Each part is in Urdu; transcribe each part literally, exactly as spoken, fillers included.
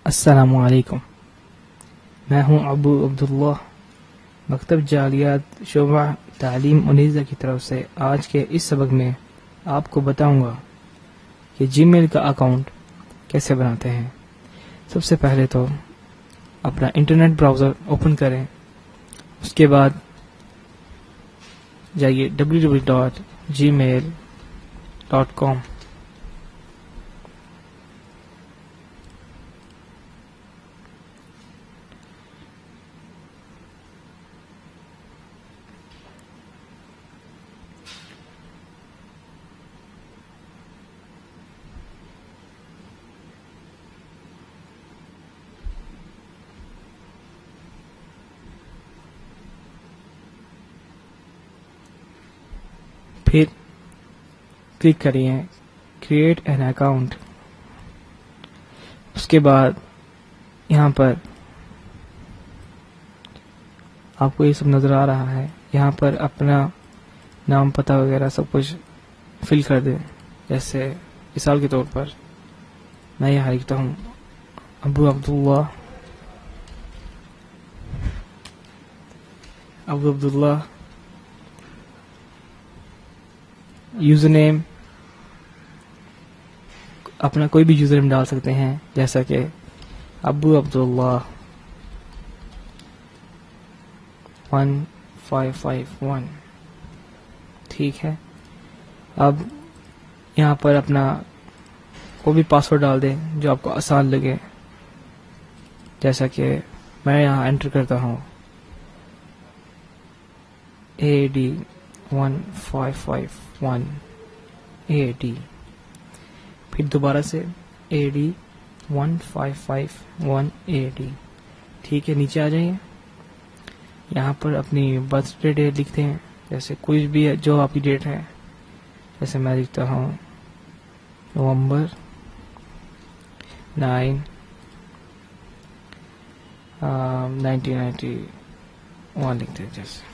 السلام علیکم، میں ہوں ابو عبداللہ، مکتب جعلیات شعبہ تعلیم انیزہ کی طرف سے آج کے اس سبق میں آپ کو بتاؤں گا کہ جی میل کا اکاؤنٹ کیسے بناتے ہیں۔ سب سے پہلے تو اپنا انٹرنیٹ براؤزر اوپن کریں، اس کے بعد جائیے W W W dot Gmail dot com. پھر کلک کریے کریٹ این اکاؤنٹ۔ اس کے بعد یہاں پر آپ کو یہ سب نظر آ رہا ہے، یہاں پر اپنا نام پتہ وغیرہ سب کچھ فل کر دیں۔ جیسے مثال کے طور پر میں یہاں لکھتا ہوں ابو عبداللہ ابو عبداللہ یوزر نیم اپنا کوئی بھی یوزر نیم ڈال سکتے ہیں، جیسا کہ Abu Abdullah one five five one, ٹھیک ہے۔ اب یہاں پر اپنا کوئی بھی پاسورڈ ڈال دیں جو آپ کو آسان لگے، جیسا کہ میں یہاں انٹر کرتا ہوں A D one five five one A D, پھر دوبارہ سے A D one five five one A D, ٹھیک ہے۔ نیچے آ جائیے، یہاں پر اپنی برتھ ڈے ڈیٹ لکھتے ہیں، جیسے کوئی بھی ہے جو آپ کی ڈیٹ ہے، جیسے میں لکھتا ہوں November nine nineteen ninety one لکھتے ہیں جیسے،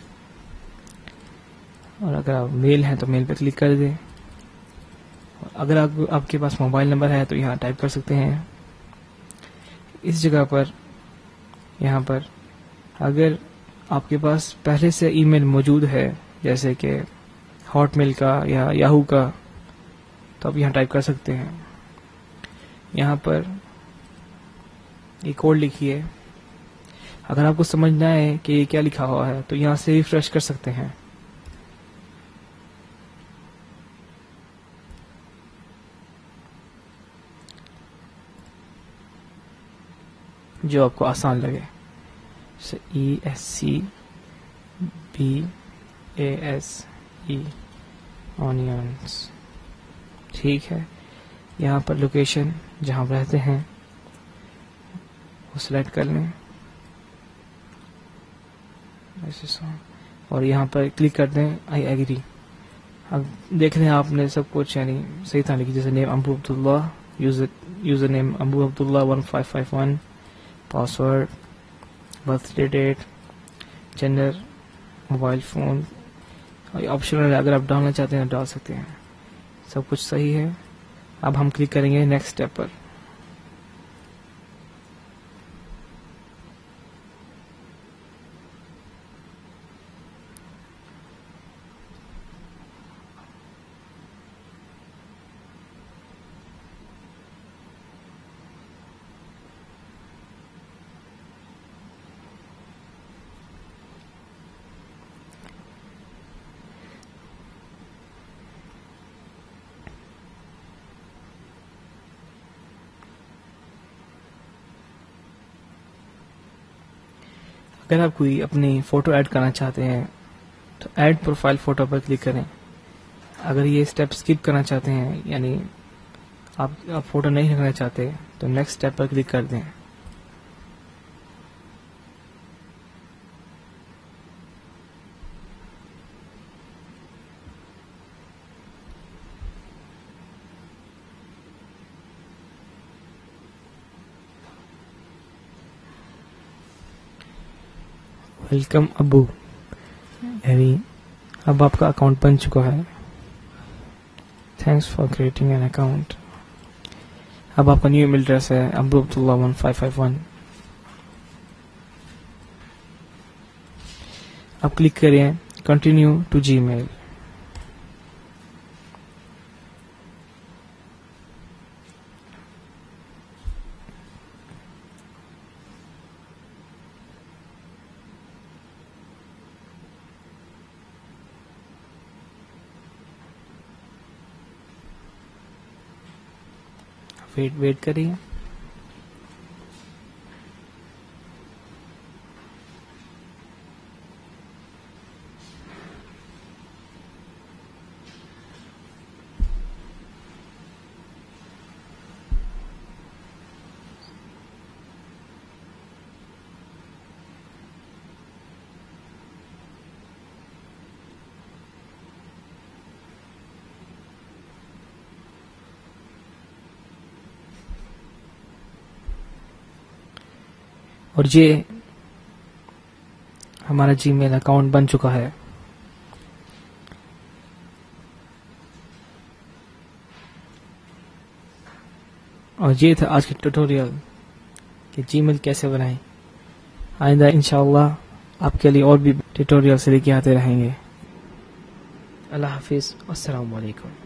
اور اگر آپ میل ہیں تو میل پہ کلک کر دیں۔ اگر آپ آپ کے پاس موبائل نمبر ہے تو یہاں ٹائپ کر سکتے ہیں اس جگہ پر۔ یہاں پر اگر آپ کے پاس پہلے سے ای میل موجود ہے، جیسے کہ ہاٹ میل کا یا یاہو کا، تو آپ یہاں ٹائپ کر سکتے ہیں۔ یہاں پر یہ کوڈ لکھیے، اگر آپ کو سمجھنا ہے کہ یہ کیا لکھا ہوا ہے تو یہاں سے ریفریش کر سکتے ہیں۔ جو آپ کو آسان لگے، E S C B A S E آنینس، ٹھیک ہے۔ یہاں پر لوکیشن جہاں آپ رہتے ہیں وہ سلیکٹ کر لیں، اور یہاں پر کلک کر دیں آئی ایگری۔ اب دیکھ لیں آپ نے سب کچھ یعنی صحیح طرح لکھی، جیسے name Abu Abdullah, user user name Abu Abdullah one five five one, password, birthday date, gender, mobile phone, optional اگر آپ ڈالنا چاہتے ہیں ڈال سکتے ہیں۔ سب کچھ صحیح ہے۔ اب ہم کلک کریں گے نیکسٹ اسٹیپ پر۔ اگر آپ کوئی اپنی فوٹو ایڈ کرنا چاہتے ہیں تو ایڈ پروفائل فوٹو پر کلک کریں۔ اگر یہ اسٹیپ اسکپ کرنا چاہتے ہیں، یعنی آپ آپ فوٹو نہیں رکھنا چاہتے، تو نیکسٹ اسٹیپ پر کلک کر دیں۔ ویلکم ابو، یعنی اب آپ کا اکاؤنٹ بن چکا ہے۔ Thanks for creating an account. اب آپ کا نیو ای میل ایڈریس ہے Abu Abdullah one five five one. اب کلک کریں continue to Gmail. Wait wait کریے. اور یہ ہمارا جی میل اکاؤنٹ بن چکا ہے. اور یہ تھا آج کی ٹیوٹوریل کہ جی میل کیسے بنائیں. آئندہ انشاءاللہ آپ کے لیے اور بھی ٹیوٹوریل سے لے کے آتے رہیں گے. اللہ حافظ. السلام علیکم.